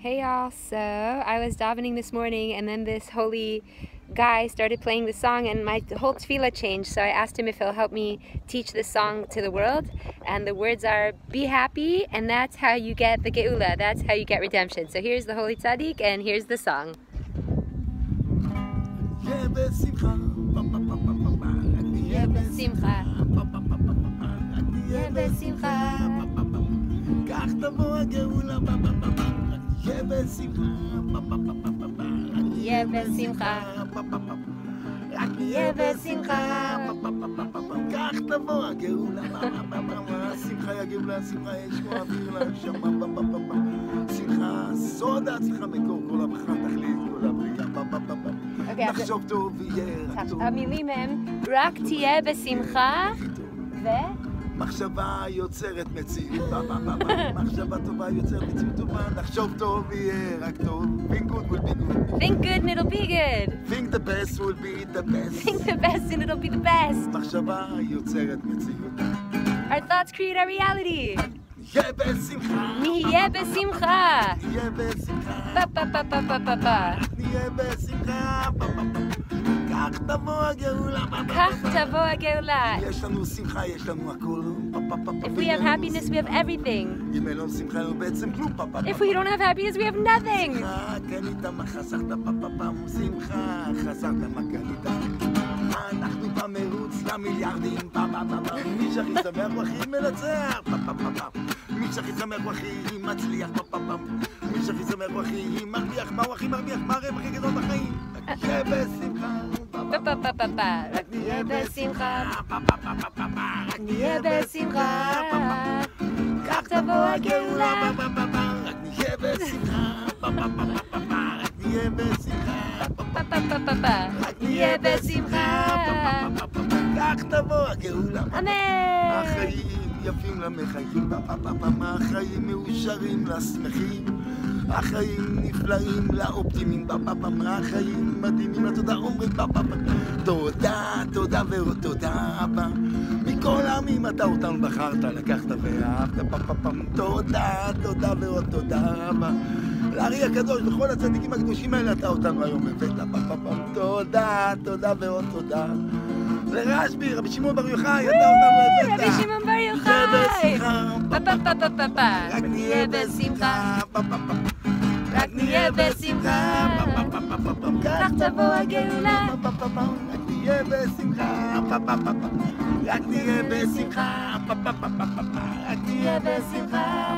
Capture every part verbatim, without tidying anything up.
Hey y'all, so I was davening this morning and then this holy guy started playing the song and my whole tefillah changed, so I asked him if he'll help me teach this song to the world, and the words are be happy, and that's how you get the geula, that's how you get redemption. So here's the holy tzaddik and here's the song. יהיה בשמחה, רק נהיה בשמחה, כך תבוא הגאולה, שמחה יגאולה, שמחה יש כמו אוויר לנשמה, שמחה סוד ההצלחה מקור כל הברכה, תכלית כל הבריאה, נחשוב טוב ויהיה רק טוב. המילים הם רק תהיה בשמחה ו... מחשבה יוצרת מציאות, מחשבה טובה יוצרת מציאות טובה, נחשוב טוב ויהיה רק טוב. Think good will be good. Think good and it'll be good. Think the best will be the best. Think the best and it'll be the best. מחשבה יוצרת מציאות. Our thoughts create our reality. נהיה בשמחה. נהיה בשמחה. נהיה בשמחה. פה פה פה פה פה פה פה. נהיה בשמחה. כך תבוא הגאולה. כך תבוא הגאולה. יש לנו שמחה, יש לנו הכל. If we have happiness, we have everything. אם אין לנו שמחה, אין לנו בעצם כלום. If we don't have happiness, we have nothing. שמחה, קנית מה חסכת, שמחה, חסכת מה קנית. אנחנו במרוץ למיליארדים, מי שהכי שמח הוא הכי מנצח, מי שהכי שמח הוא הכי מצליח, מי שהכי שמח הוא הכי מרוויח, מה הוא הכי מרוויח, מה הרווח הכי גדול בחיים? רק נהיה בשמחה, רק נהיה בשמחה, רק נהיה בשמחה, כך תבוא הגאולה, רק נהיה בשמחה, רק נהיה בשמחה, רק נהיה בשמחה, כך תבוא הגאולה. אמן. החיים יפים למחיים, החיים מאושרים לשמחים, החיים נפלאים לאופטימיים, החיים מדהימים לתודה, אומרים תודה, תודה ועוד תודה רבה, מכל העמים אתה אותנו בחרת, לקחת ואהבת, תודה, תודה ועוד תודה רבה, לארי הקדוש וכל הצדיקים הקדושים האלה אתה אותנו היום הבאת, תודה, תודה ועוד תודה. לרשב"י, רבי שמעון בר יוחאי, אתה אותנו הבאת. רבי שמעון בר יוחאי. רק נהיה בשמחה. רק נהיה בשמחה. כך תבוא הגאולה. רק נהיה בשמחה. רק נהיה בשמחה. רק נהיה בשמחה.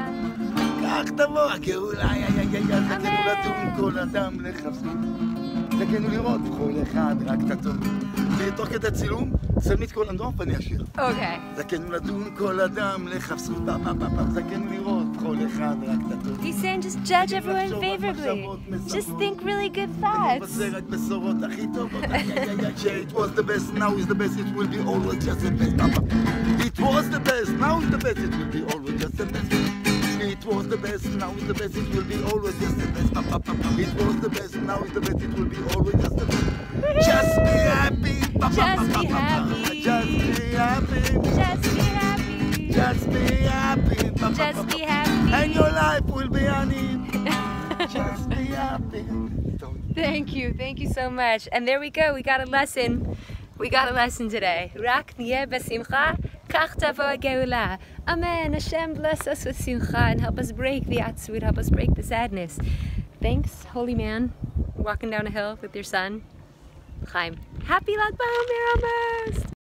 כך תבוא הגאולה. זכינו לדון כל אדם לחפשים. זכינו לראות כל אחד רק את הטוב. ותוך כדי צילום, שמי את כל הנדרוף ואני אשיר. אוקיי. זכינו לדון כל אדם לחפשות, זכינו לראות כל אחד רק את הטוב. He's saying just judge everyone favorably. Just think really good thoughts. נבשר רק בשורות הכי טובות. It was the best, now is the best, it will be always just the best. It was the best, now is the best, it will be always just the best. It was the best, now is the best, it will be always just the best. It was the best, now is the best, it will be always just the best. Just be happy. Just be happy. Just be happy. Just be happy. Just be happy. Just be happy. And your life will be honey. Just be happy. Thank you, thank you so much. And there we go, we got a lesson. We got a lesson today. רק נהיה בשמחה, כך תבוא הגאולה. Amen. Hashem bless us with simcha and help us break the atzvut, help us break the sadness. Thanks, holy man, walking down a hill with your son, Chaim. Happy Lag BaOmer almost!